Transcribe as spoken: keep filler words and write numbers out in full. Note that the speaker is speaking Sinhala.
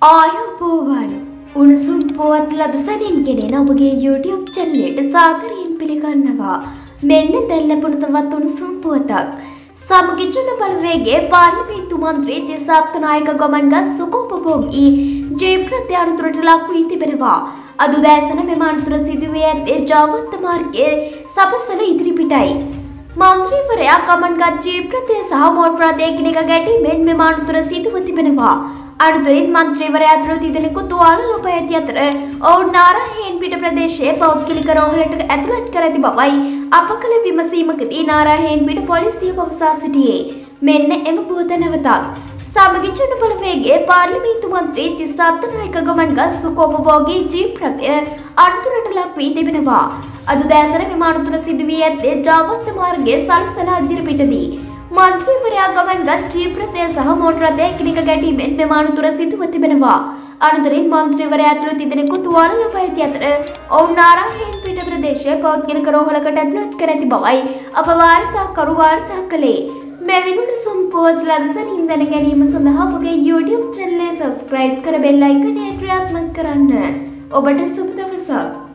ආයුබෝවන් උණුසුම් පුවත් ලදසනින් ගෙනෙන ඔබගේ YouTube channel එකට සාදරයෙන් පිළිගන්නවා. මෙන්න දැන් ලැබුණු තවත් උණුසුම් පුවතක්. සමගිජන බලවේගයේ පාර්ලිමේන්තු මන්ත්‍රී දිසාප්තනායක ගමන්ගත් සුඛෝපභෝගී ජීප්‍රත්‍ය අනතුරට ලක් වී තිබෙනවා. අද උදෑසන මෙම අනතුර සිදු වී ඇත්තේ ජාවත්ත මාර්ගයේ සපසල ඉදිරිපිටයි. මන්ත්‍රීවරයා ගමන්ගත් ජීප්‍රත්‍ය සහ මෝටර රථය එකිනෙක ගැටීමෙන් මෙම අනතුර සිදුව තිබෙනවා. අනතුරින් මන්ත්‍රීවරයා අතර තිදෙනෙකු තුවාල ලොව ඇති අතර ඔවුන් නාරාහෙන්පිට ප්‍රදේශයේ පෞද්ගලික රෝහලට ඇතුළත් කර ඇති බවයි අප කළ විමසීමකදී නාරාහෙන්පිට පොලිසිය පවසා සිටියේ. මෙන්න එම පුවත නැවතත්. සමගිජන බලවේගයේ පාර්ලිමේන්තු මන්ත්‍රී දිසාප්තනායක ගමන්ගත් සුඛෝපභෝගී ජීප් රථය අනතුරට ලක් වී තිබෙනවා. අද උදෑසන මෙම අනතුර සිදු වී ඇත්තේ ජාවත්ත මාර්ගයේ සලසලා ඉදිරිපිටදී. මන්ත්‍රීවරයා ගමන්ගත් ජීප් රථය සහ මෝටර රථය එකිනෙක ගැටීමෙන් මෙම අනතුර සිදුව තිබෙනවා. අනතුරින් මන්ත්‍රීවරයා ඇතුළු තිදෙනෙකු තුවාල ලබා ඇති අතර ඔවුන් නාරාහෙන්පිට ප්‍රදේශයේ පෞද්ගලික රෝහලකට ඇතුළත් කර ඇති බවයි අප වාර්තාකරු වාර්තා කළේ. මෙවැනි සුම්පුවත් ලදසනින් දැන ගැනීම සඳහා අපගේ YouTube channel එක subscribe කර බෙල් අයිකනය ක්‍රියාත්මක කරන්න. ඔබට සුබ දවසක්.